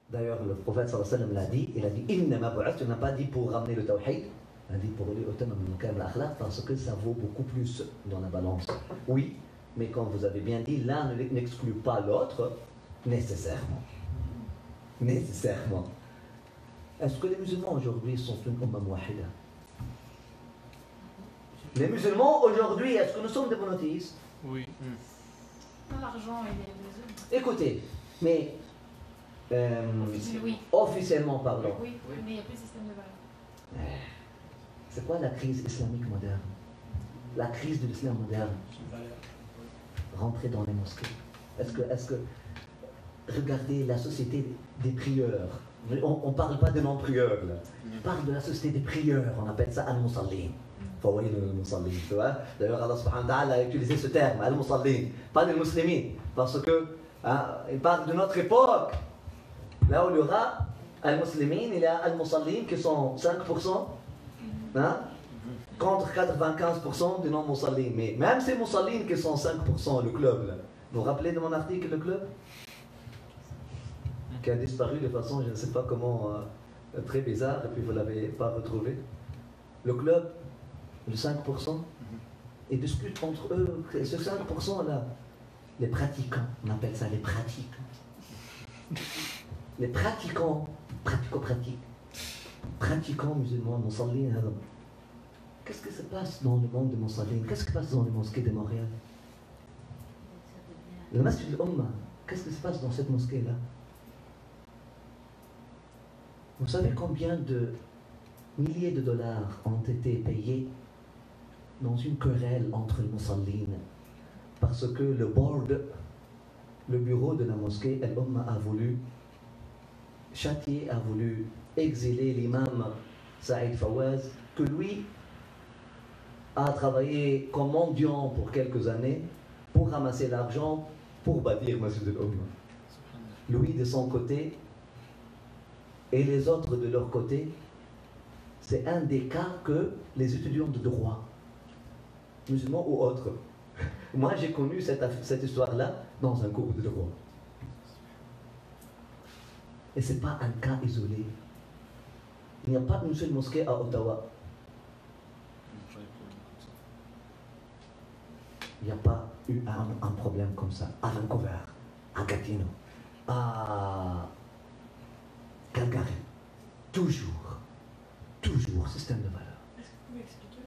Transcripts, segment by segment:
D'ailleurs, le prophète sallallahu alayhi wa sallam l'a dit, il a dit Innama bu'athtu, il n'a pas dit pour ramener le tawhid, il a dit pour lui autant l'akhlaq, parce que ça vaut beaucoup plus dans la balance. Oui, mais comme vous avez bien dit, l'un n'exclut pas l'autre nécessairement. Nécessairement. Est-ce que les musulmans aujourd'hui sont une umma wahida? Les musulmans aujourd'hui, est-ce que nous sommes des monothéistes? Oui. L'argent et les autres. Écoutez, mais Oui. officiellement parlant, Oui, mais il n'y a plus de système de valeurs. c'est quoi la crise islamique moderne? La crise de l'islam moderne. Rentrer dans les mosquées. Est-ce que regardez la société des prieurs. On ne parle pas de non-prieurs là. On parle de la société des prieurs. On appelle ça al-musallin. Tu vois? D'ailleurs, Allah subhanahu wa ta'ala a utilisé ce terme, al-musallin, pas les musulmans, parce que il parle de notre époque. Là où il y aura al-muslimin, il y a al-musallin qui sont 5%, contre 95% des non-musallin. Mais même ces musallin qui sont 5%, le club, là, vous vous rappelez de mon article, le club qui a disparu de façon, je ne sais pas comment, très bizarre, et puis vous ne l'avez pas retrouvé. Le club, le 5%, et discutent entre eux, ce 5%-là, les pratiquants, on appelle ça les pratiquants. Les pratiquants, pratiquants musulmans, musallin, qu'est-ce qui se passe dans le monde de musallin? Qu'est-ce qui se passe dans les mosquées de Montréal? Le Masjid al-Umma, qu'est-ce qui se passe dans cette mosquée-là? Vous savez combien de milliers de dollars ont été payés dans une querelle entre les musallines parce que le board, le bureau de la mosquée Al-Umma a voulu châtier, a voulu exiler l'imam Saïd Fawaz, que lui a travaillé comme mendiant pour quelques années pour ramasser l'argent pour bâtir Masjid Al-Umma. Lui de son côté et les autres de leur côté, c'est un des cas que les étudiants de droit, musulmans ou autres, moi j'ai connu cette histoire-là dans un cours de droit. Et ce n'est pas un cas isolé. Il n'y a pas une seule mosquée à Ottawa. Il n'y a pas eu un problème comme ça à Vancouver, à Gatineau, à Calgary. Toujours système de valeurs. Est-ce que vous pouvez expliquer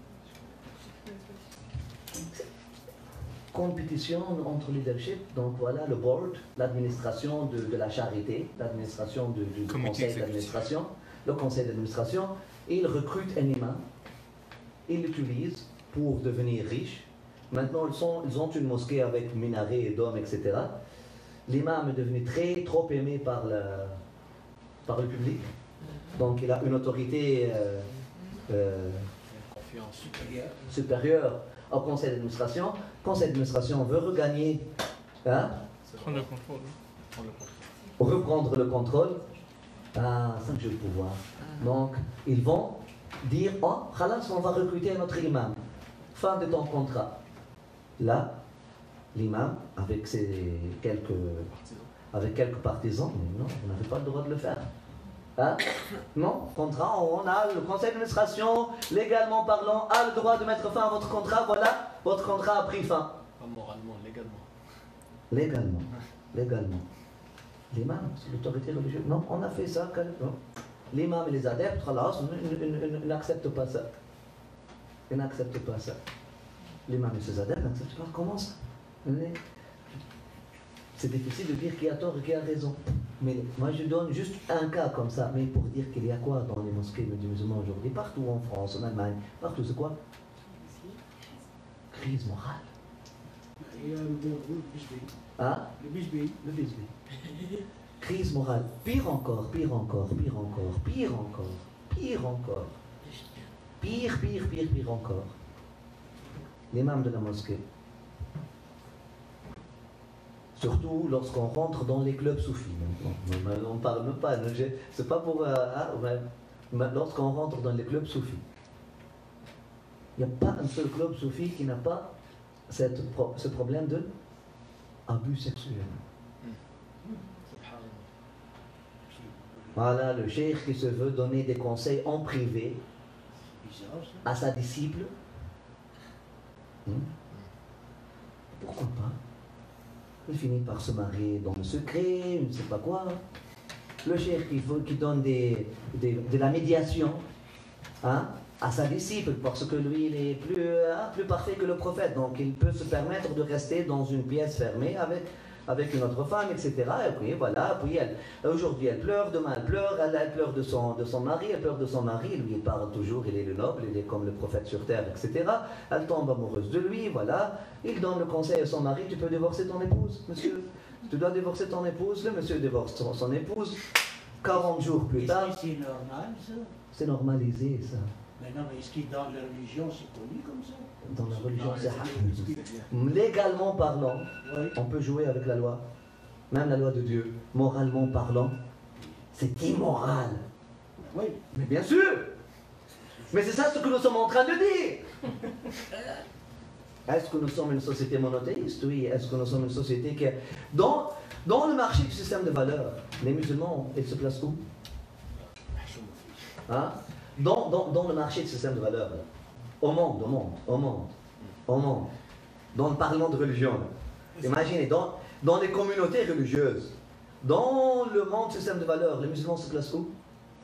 le problème? Compétition entre leadership, donc voilà le board, l'administration de la charité, l'administration du conseil d'administration, le conseil d'administration, ils recrutent un imam, ils l'utilisent pour devenir riche. Maintenant ils ont une mosquée avec minaret et dôme, etc. L'imam est devenu trop aimé par le public, donc il a une autorité supérieure au conseil d'administration. Le conseil d'administration veut regagner, Prendre le contrôle. reprendre le contrôle. Ah, ça j'ai le pouvoir. Donc, ils vont dire, oh, khalas, on va recruter un autre imam. Fin de ton contrat. Là, l'imam, avec quelques partisans, mais non, vous n'avez pas le droit de le faire. Non, contrat, on a le conseil d'administration, légalement parlant, a le droit de mettre fin à votre contrat. Voilà, votre contrat a pris fin. Pas moralement, Légalement. L'imam, c'est l'autorité religieuse. Non, on a fait ça. Non. L'imam et les adeptes, ils n'acceptent pas ça. Ils n'acceptent pas ça. L'imam et ses adeptes n'acceptent pas. Comment ça? C'est difficile de dire qui a tort et qui a raison. Mais moi je donne juste un cas comme ça, mais pour dire qu'il y a quoi dans les mosquées musulmanes aujourd'hui, partout en France, en Allemagne, partout, c'est quoi? Crise morale. Le bisbee. Crise morale. Pire encore. L'imam de la mosquée. Surtout lorsqu'on rentre dans les clubs soufis. On ne parle même pas. C'est pas pour. Lorsqu'on rentre dans les clubs soufis, il n'y a pas un seul club soufi qui n'a pas ce problème de abus sexuel. Voilà, le cheikh qui se veut donner des conseils en privé à sa disciple. Pourquoi pas? Il finit par se marier dans le secret, je ne sais pas quoi. Le cheikh qui donne de la médiation à sa disciple, parce que lui, il est plus parfait que le prophète. Donc, il peut se permettre de rester dans une pièce fermée avec une autre femme, etc. Et puis, voilà, puis aujourd'hui, elle pleure, demain, elle pleure, elle pleure de son mari, elle pleure de son mari, lui, il parle toujours, il est le noble, il est comme le prophète sur terre, etc. Elle tombe amoureuse de lui, voilà. Il donne le conseil à son mari, tu peux divorcer ton épouse, monsieur. Tu dois divorcer ton épouse, le monsieur divorce son épouse. 40 jours plus tard... Est-ce que c'est normal, ça? C'est normalisé, ça. Mais non, mais est-ce que dans la religion, c'est connu comme ça? Dans la religion, c'est légalement parlant, oui. On peut jouer avec la loi. Même la loi de Dieu. Moralement parlant, c'est immoral. Oui. Mais bien sûr. Mais c'est ça ce que nous sommes en train de dire. Est-ce que nous sommes une société monothéiste? Oui. Est-ce que nous sommes une société qui... Dans le marché du système de valeurs, les musulmans, ils se placent où? Hein? Dans le marché du système de valeurs, au monde, dans le parlement de religion, imaginez, dans les communautés religieuses, dans le monde du système de valeurs, les musulmans se placent où?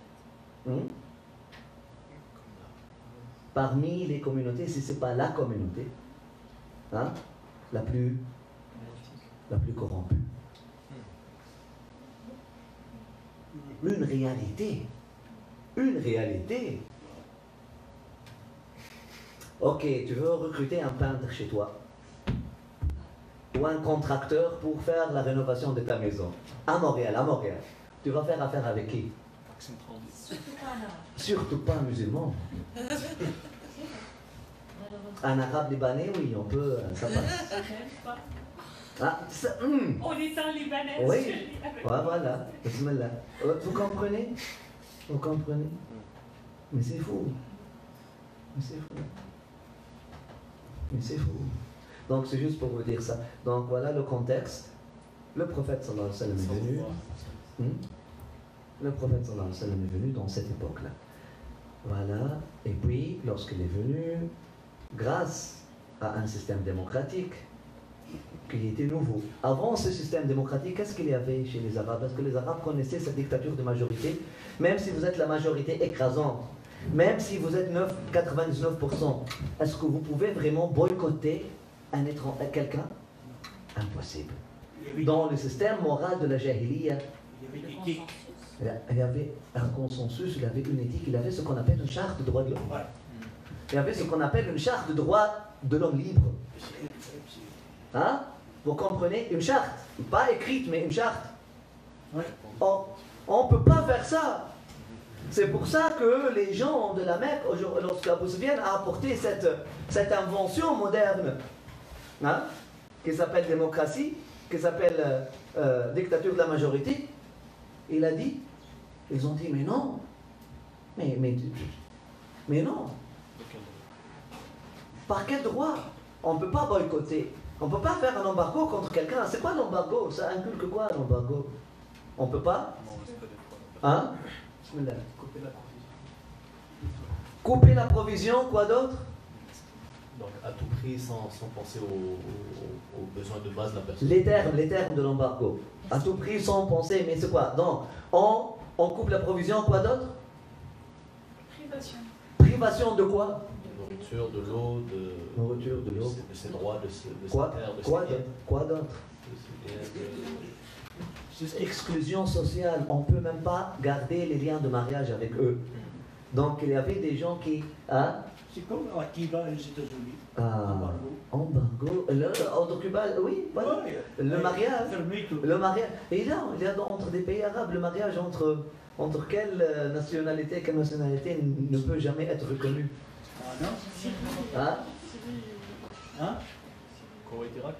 Parmi les communautés, si ce n'est pas la communauté, la plus corrompue. Une réalité. Ok, tu veux recruter un peintre chez toi ou un contracteur pour faire la rénovation de ta maison à Montréal. Tu vas faire affaire avec qui? Surtout pas un musulman. Un arabe libanais, oui, on peut, ça passe. On est en Libanais. Oui, voilà. Bismillah. Vous comprenez? Vous comprenez? Mais c'est fou. Donc c'est juste pour vous dire ça. Donc voilà le contexte. Le prophète sallallahu alayhi wa sallam est venu. Le prophète sallallahu alayhi wa sallam est venu dans cette époque-là. Voilà. Et puis, lorsqu'il est venu, grâce à un système démocratique qui était nouveau. Avant ce système démocratique, qu'est-ce qu'il y avait chez les Arabes? Parce que les Arabes connaissaient cette dictature de majorité. Même si vous êtes la majorité écrasante, même si vous êtes 99%, est-ce que vous pouvez vraiment boycotter quelqu'un? Impossible. Dans le système moral de la Jahiliya, il y avait un consensus, il y avait une éthique, il y avait ce qu'on appelle une charte de droits de l'homme. Il y avait ce qu'on appelle une charte de droits de l'homme libre. Vous comprenez? Une charte, pas écrite, mais une charte. On ne peut pas faire ça. C'est pour ça que les gens de la Mecque, lorsqu'Abou Sufyan a apporté cette invention moderne, qui s'appelle démocratie, qui s'appelle dictature de la majorité, il a dit, ils ont dit, mais non, mais non. Par quel droit? On ne peut pas boycotter. On ne peut pas faire un embargo contre quelqu'un. C'est quoi l'embargo? Ça inculque quoi l'embargo? On ne peut pas? Couper la provision, quoi d'autre? Donc à tout prix sans penser aux besoins de base de la personne. Les termes de l'embargo. À tout prix sans penser, mais c'est quoi? Donc on coupe la provision, quoi d'autre? Privation de quoi? Nourriture, de l'eau, de ses droits, de ses terres, de ses biens. Quoi d'autre? Exclusion sociale. On ne peut même pas garder les liens de mariage avec eux. Donc il y avait des gens qui... C'est comme à Cuba, aux États-Unis. Embargo. Entre Cuba, oui. Voilà. Le mariage. Le mariage. Et là, il y a entre des pays arabes, le mariage entre quelle nationalité ne peut jamais être reconnu. Koweït, Irak.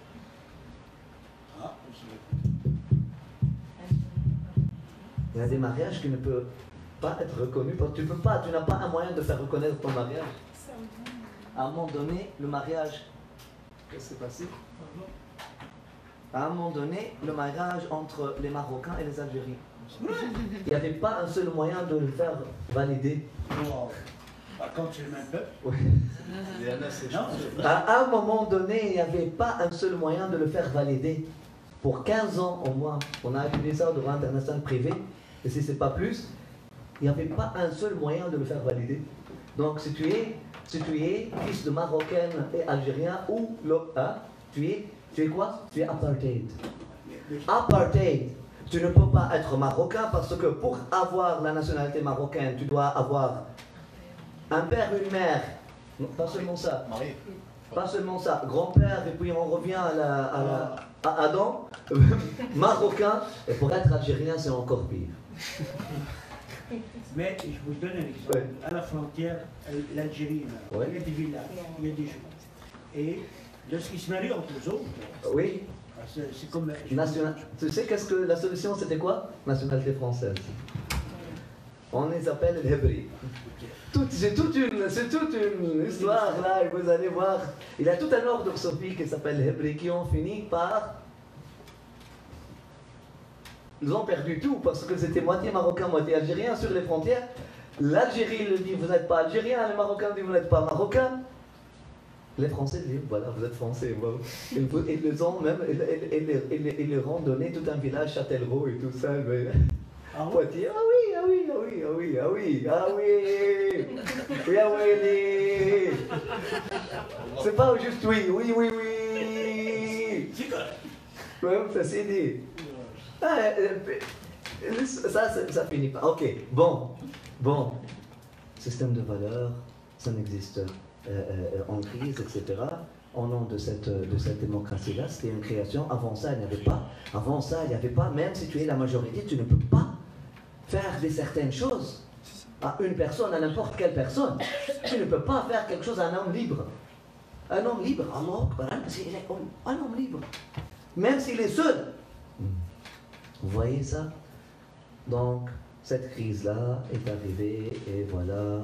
Il y a des mariages qui ne peuvent pas être reconnus. Tu n'as pas un moyen de faire reconnaître ton mariage. À un moment donné, le mariage, qu'est-ce qui s'est passé? à un moment donné, le mariage entre les Marocains et les Algériens. Il n'y avait pas un seul moyen de le faire valider. Wow. Par contre, c'est le même peuple. Oui. Non, À un moment donné, il n'y avait pas un seul moyen de le faire valider. Pour 15 ans au moins, on a appelé ça au droit international privé, et si ce n'est pas plus, il n'y avait pas un seul moyen de le faire valider. Donc si tu es fils de Marocaine et Algérien, ou tu es quoi? Tu es apartheid. Apartheid. Tu ne peux pas être marocain parce que pour avoir la nationalité marocaine, tu dois avoir un père, une mère. Non, pas seulement ça. Marié. Pas seulement ça. Grand-père, et puis on revient à Adam, marocain. Et pour être algérien, c'est encore pire. mais je vous donne un exemple. Ouais. À la frontière, l'Algérie, là, Ouais. il y a des villages, il y a des gens. Et lorsqu'ils se marient entre eux autres, Oui. c'est comme... Tu sais qu'est-ce que la solution c'était quoi? Nationalité française. On les appelle les Hebris. C'est toute une histoire là, et vous allez voir. Il y a tout un ordre philosophique qui s'appelle les Hebris qui ont fini par. Ils ont perdu tout parce que c'était moitié marocain, moitié algérien sur les frontières. L'Algérie le dit vous n'êtes pas algérien, les Marocains disent vous n'êtes pas marocain. Les Français disent voilà, vous êtes français. Ils les ont même, ils leur ont donné tout un village, Châtellerault et tout ça. Mais... Ah ouais? Poitiers, ah oui, ah oui, ah oui, ah oui, ah oui, ah oui, oui, ah oui, c'est pas juste oui, oui, oui, oui. C'est correct. Ouais, ça c'est dit. Ah, ça finit pas. Ok, bon. Système de valeurs, ça n'existe en crise, etc. Au nom de cette démocratie-là, c'était une création. Avant ça, il n'y avait pas. Même si tu es la majorité, tu ne peux pas faire certaines choses à une personne, à n'importe quelle personne. Tu ne peux pas faire quelque chose à un homme libre. Un homme libre, Allah Akbar, un homme libre. Même s'il est seul. Vous voyez ça? Donc, cette crise-là est arrivée et voilà.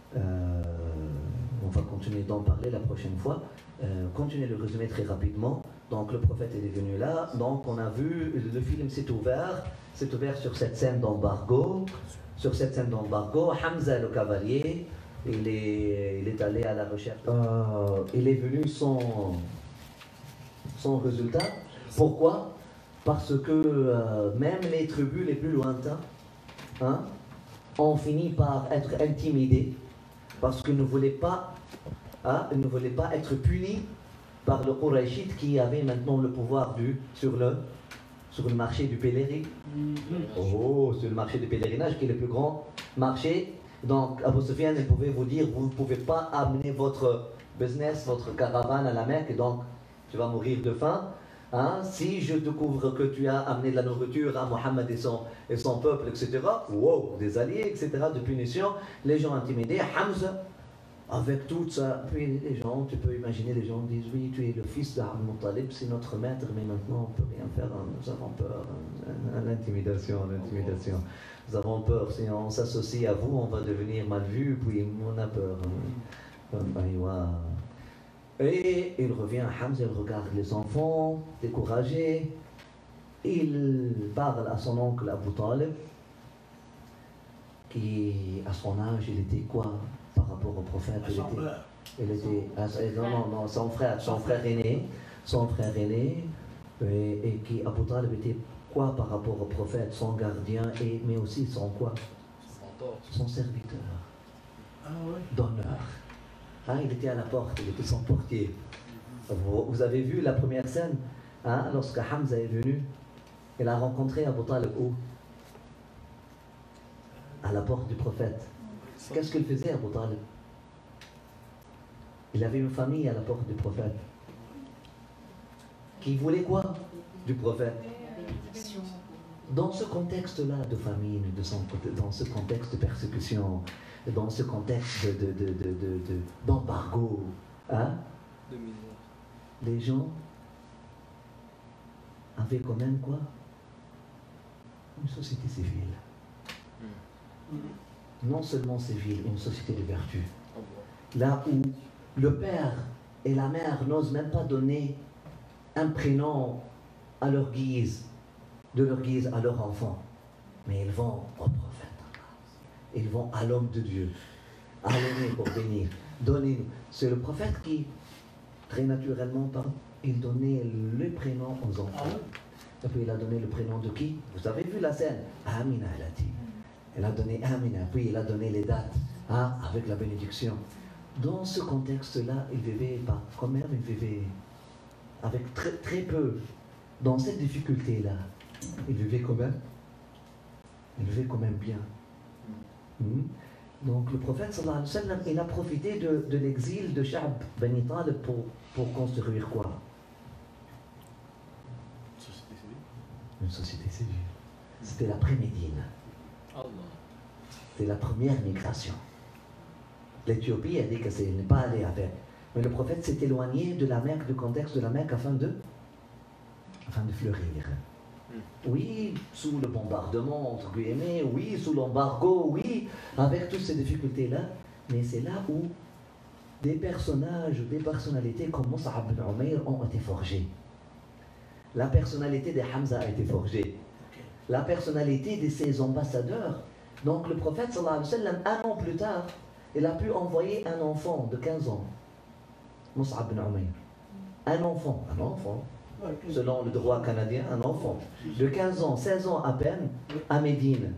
On va continuer d'en parler la prochaine fois. Continuer le résumé très rapidement. Donc, le prophète est venu là. Donc, on a vu, le film s'est ouvert sur cette scène d'embargo. Hamza, le cavalier, il est allé à la recherche. Il est venu sans résultat. Pourquoi? Parce que même les tribus les plus lointains ont fini par être intimidés parce qu'ils ne voulaient pas être punis par le Qurayshite qui avait maintenant le pouvoir sur le marché du pèlerinage. Sur le marché du pèlerinage qui est le plus grand marché. Donc Abu Sufyan pouvait vous dire vous ne pouvez pas amener votre business, votre caravane à la Mecque, donc tu vas mourir de faim. Si je découvre que tu as amené de la nourriture à Mohammed et son peuple, etc., wow, des alliés, etc., de punition, les gens intimidés, Hamza, avec tout ça, puis les gens, tu peux imaginer, les gens disent, oui, tu es le fils d'Abd Muttalib, c'est notre maître, mais maintenant on ne peut rien faire, nous avons peur, l'intimidation. Nous avons peur, si on s'associe à vous, on va devenir mal vu, puis on a peur. Et il revient à Hamza, il regarde les enfants, découragé. Il parle à son oncle Abu Talib, qui, à son âge, il était quoi par rapport au prophète? Son frère aîné, et qui, Abu Talib, était quoi par rapport au prophète? Son gardien, mais aussi son quoi? Son serviteur. D'honneur. Il était à la porte, il était son portier. Vous avez vu la première scène, lorsque Hamza est venu, il a rencontré Abu Talib où? À la porte du prophète. Qu'est-ce qu'il faisait, Abu Talib? Il avait une famille à la porte du prophète. Qui voulait quoi du prophète? Dans ce contexte-là de famine, dans ce contexte de persécution, dans ce contexte d'embargo, les gens avaient quand même quoi? Une société civile. Non seulement civile, une société de vertu. Là où le père et la mère n'osent même pas donner un prénom à leur guise, de leur guise à leur enfant, mais ils vont au prophète. Ils vont à l'homme de Dieu. Allez pour bénir. Donnez-nous. C'est le prophète qui, très naturellement, il donnait le prénom aux enfants. Et puis il a donné le prénom de qui? Vous avez vu la scène? Amina, elle a dit. Elle a donné Amina, puis il a donné les dates, avec la bénédiction. Dans ce contexte-là, il vivait pas. Quand même, il vivait avec très, très peu. Dans cette difficulté-là, il vivait quand même. Il vivait quand même bien. Donc le prophète sallallahu alayhi wa sallam, il a profité de l'exil de Sha'b Bani Talib pour construire quoi? Une société civile. C'était l'après-Médine. C'était la première migration. L'Éthiopie a dit qu'elle n'est pas allée avec. Mais le prophète s'est éloigné de la Mecque, du contexte de la Mecque, afin de fleurir. Oui, sous le bombardement, entre guillemets, oui, sous l'embargo, oui, avec toutes ces difficultés-là. Mais c'est là où des personnages, des personnalités comme Mus'ab ibn Umayr ont été forgés. La personnalité de Hamza a été forgée. La personnalité de ses ambassadeurs. Donc le prophète, sallallahu alayhi wa sallam, un an plus tard, il a pu envoyer un enfant de 15 ans, Mus'ab ibn Umayr. Un enfant, selon le droit canadien, un enfant de 15 ans, 16 ans à peine, à Médine.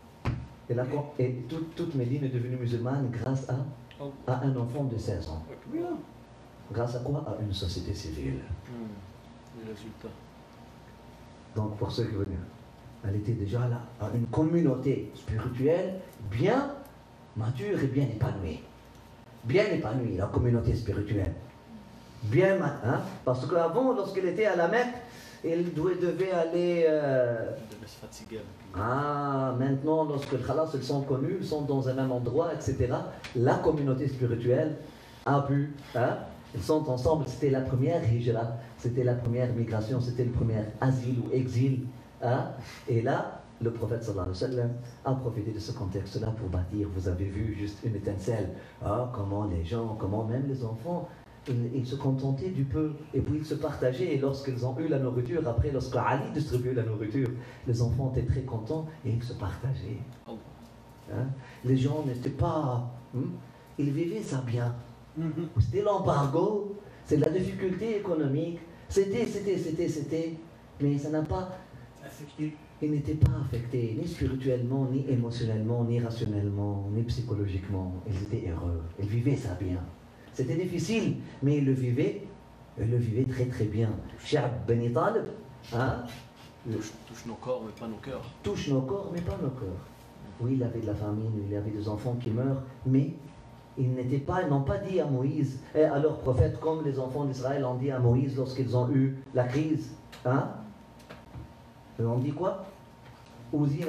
Et toute Médine est devenue musulmane grâce à un enfant de 16 ans. Grâce à quoi? À une société civile. Les résultats. Donc pour ceux qui venaient, elle était déjà là, à une communauté spirituelle bien mature et bien épanouie. Bien épanouie, la communauté spirituelle. Bien, parce qu'avant, lorsqu'il était à la Mecque, il devait aller. Il devait se fatiguer. Maintenant, lorsque les khalas ils sont connus, ils sont dans un même endroit, etc. La communauté spirituelle a pu. Ils sont ensemble. C'était la première hijra, c'était la première migration, c'était le premier asile ou exil. Et là, le prophète sallallahu alayhi wa sallam a profité de ce contexte-là pour bâtir. Vous avez vu juste une étincelle. Comment les gens, comment même les enfants. Ils se contentaient du peu et puis ils se partageaient. Et lorsqu'ils ont eu la nourriture, après, lorsque Ali distribuait la nourriture, les enfants étaient très contents et ils se partageaient. Les gens n'étaient pas. Ils vivaient ça bien. C'était l'embargo, c'est la difficulté économique. C'était. Mais ça n'a pas affecté. Ils n'étaient pas affectés, ni spirituellement, ni émotionnellement, ni rationnellement, ni psychologiquement. Ils étaient heureux. Ils vivaient ça bien. C'était difficile, mais ils le vivaient très très bien. Sha'b Bani Talib, touche nos corps, mais pas nos cœurs. Touche nos corps, mais pas nos cœurs. Oui, il avait de la famine, il avait des enfants qui meurent, mais ils n'ont pas dit à Moïse, et à leur prophète, comme les enfants d'Israël ont dit à Moïse lorsqu'ils ont eu la crise. Ils ont dit quoi? Ils ont dit,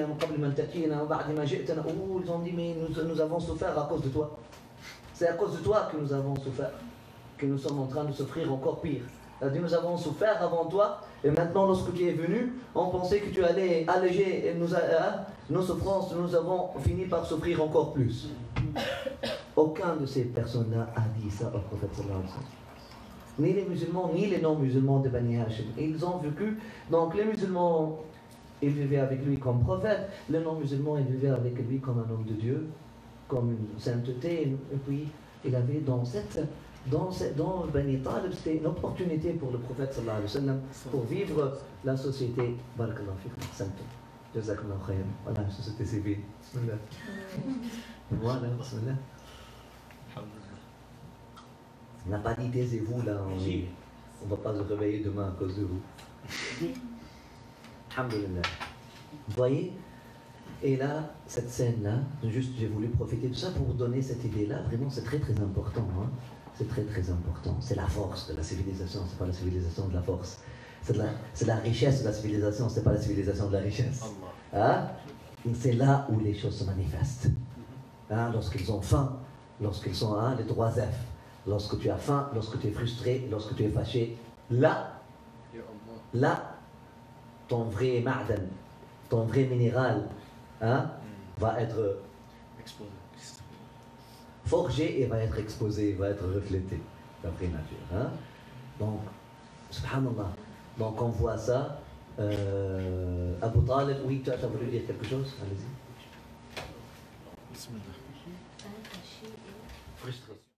mais nous avons souffert à cause de toi. C'est à cause de toi que nous avons souffert, que nous sommes en train de souffrir encore pire. Nous avons souffert avant toi, et maintenant lorsque tu es venu, on pensait que tu allais alléger nos souffrances, nous avons fini par souffrir encore plus. Aucun de ces personnes-là a dit ça au prophète sallallahu alayhi wa sallam. Ni les musulmans, ni les non-musulmans de Bani Hashim. Ils ont vécu, donc les musulmans, ils vivaient avec lui comme prophète, les non-musulmans, ils vivaient avec lui comme un homme de Dieu, comme une sainteté, et puis il avait dans Bani Talib, c'était une opportunité pour le prophète sallallahu alayhi wa sallam pour vivre la société. Barakallahu fikum, santo. Jazakallahu khayr. Voilà, la société civile. Bismillah. Voilà, bismillah. On n'a pas dit taisez-vous là, on ne va pas se réveiller demain à cause de vous. Alhamdulillah. Vous voyez? Et là, cette scène-là, j'ai voulu profiter de ça pour vous donner cette idée-là. Vraiment, c'est très très important. C'est très très important. C'est la force de la civilisation, c'est pas la civilisation de la force. C'est la richesse de la civilisation, c'est pas la civilisation de la richesse. C'est là où les choses se manifestent. Lorsqu'ils ont faim, lorsqu'ils sont les trois F. Lorsque tu as faim, lorsque tu es frustré, lorsque tu es fâché, là, ton vrai ma'dan, ton vrai minéral, va être forgé et va être exposé, va être reflété, la vraie nature. Donc, subhanallah. Donc on voit ça, Abu Talib, oui, tu as voulu dire quelque chose? Allez-y. Bismillah. Frustration.